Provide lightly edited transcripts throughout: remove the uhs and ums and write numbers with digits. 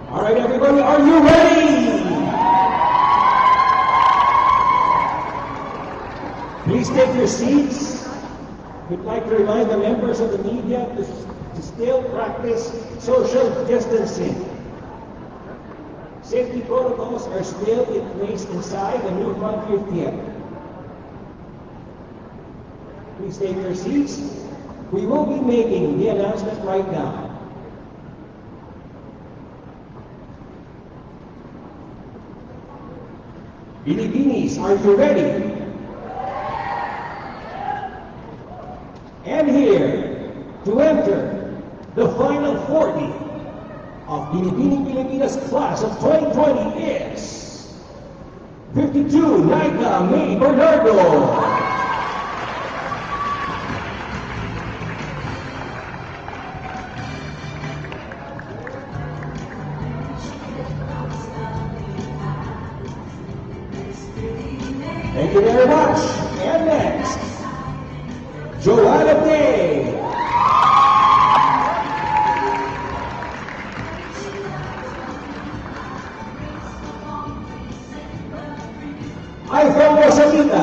All right, everybody, are you ready? Please take your seats. We'd like to remind the members of the media to still practice social distancing. Safety protocols are still in place inside the new Frontier Theater. Please take your seats. We will be making the announcement right now. Binibinis, are you ready? And here, to enter the final 40 of Binibining Pilipinas class of 2020 is 52, Nika May Bernardo. Thank you very much. And next, Joanna Day. Alfonso Salita.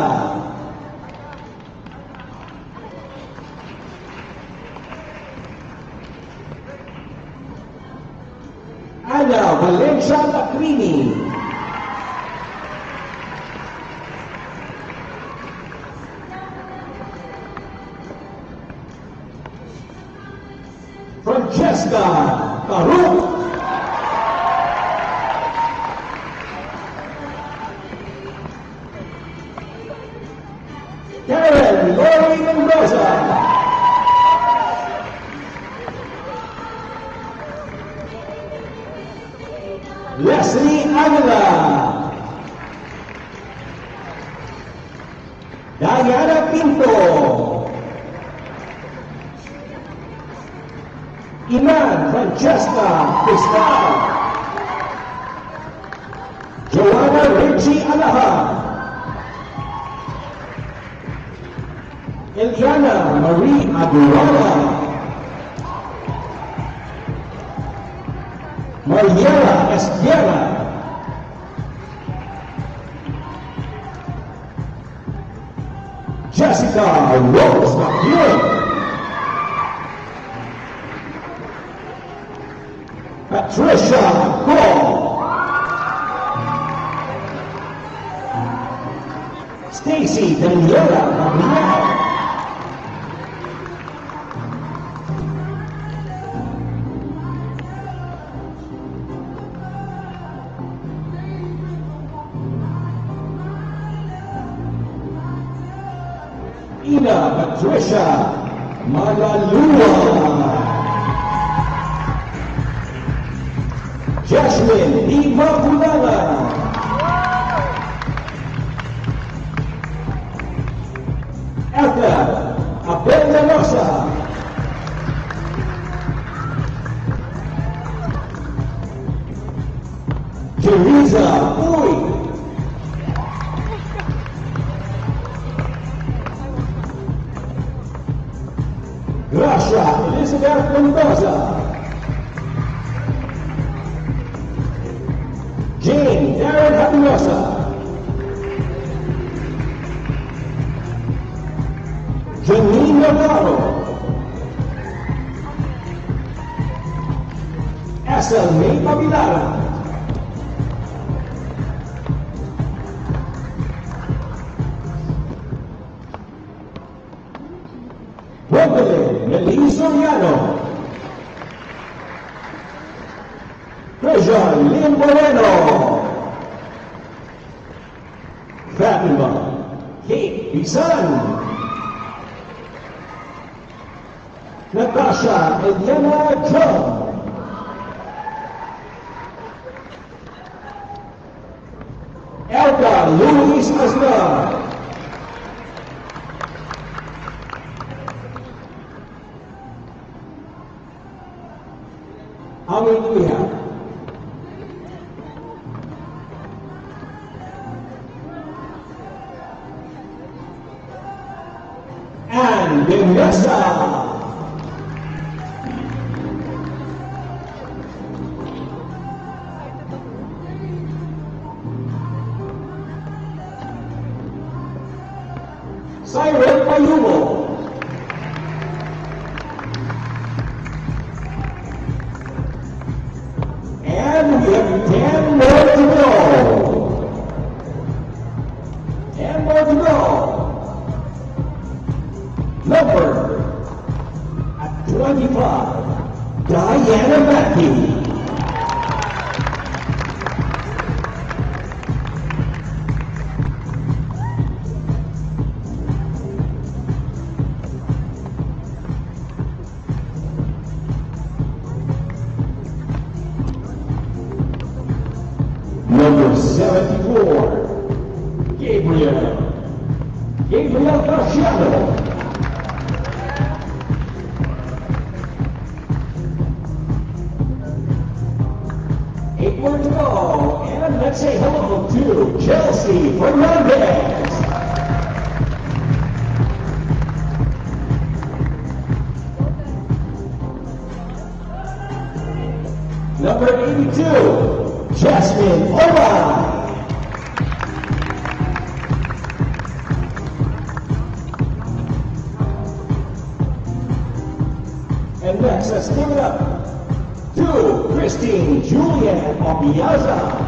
Ana Valencia Lacrini. Francesca Caruk. Karen Lori Mendoza. Leslie Aguila. Diana Pinto. Iman Francesca Cristal. Joanna Richie Alaha. Eliana Marie Aguilera. Mariela Esguerra. Jessica Rose McEwen. Patricia Cole. Stacy Daniela Gabriel. Ina Patricia Malalua. Jasmine Immaculada. Elka Abel-Lanosa. Teresa Uy. Gracia Elizabeth Mendoza. Jane Darren Habilosa. Janine Navarro. Esel May Pabilara. Gwendolyn Melise Soriano. Treasure Lynn Moreno. Fatima Kate Bisan. Natasha Eliana John. Elka Luis Asnar. How many do we have? And Vanessa. Siren Payubo. And we have 10 more to go. 10 more to go. Number at 25, Diana Mackey. Number 74, Gabriel Garciano. Eight more to go, and let's say hello to Chelsea Fernandez. Number 82, Jasmine Oba. And next, let's give it up to Christine Julian Obiaza.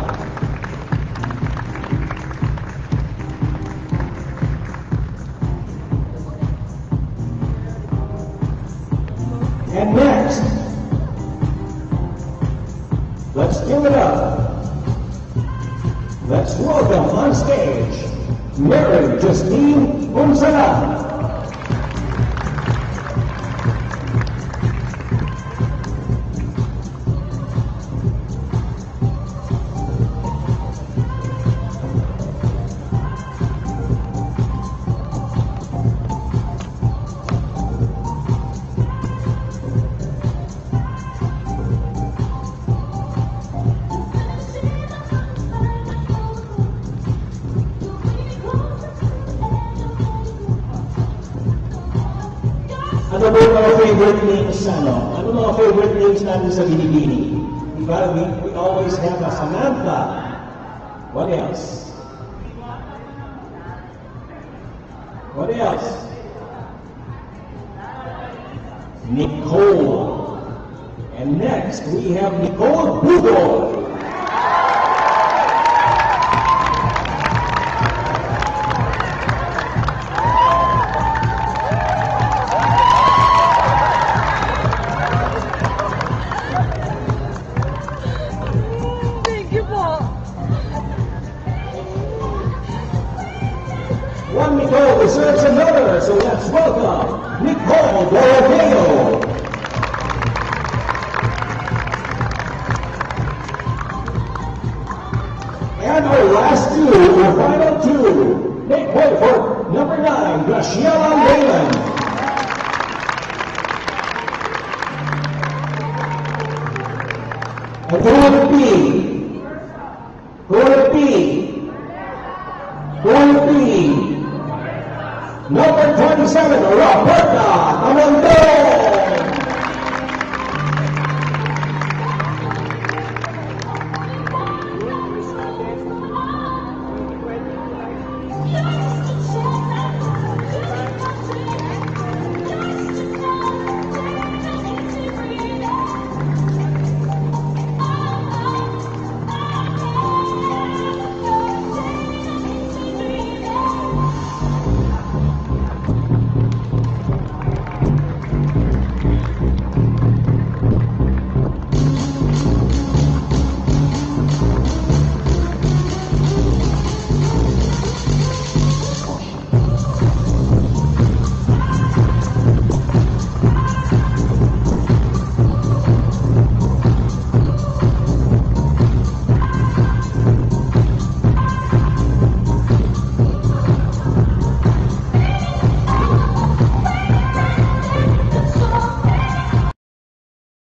And next, let's give it up. Let's welcome on stage Mary Justine Gonzalez. Ano ba yung mga favorite names ano mga favorite names natin sa Binibini? Diba? We always have a Samantha. What else? What else? Nicole. And next we have Nicole Bugo. One Nicole deserves another, so let's welcome Nicole Borromeo. And our last two, our final two, make way for number 9, Graciela Leyland. And who would it be? Who would it be? Who would it be? Number 27, Roberta Amanda.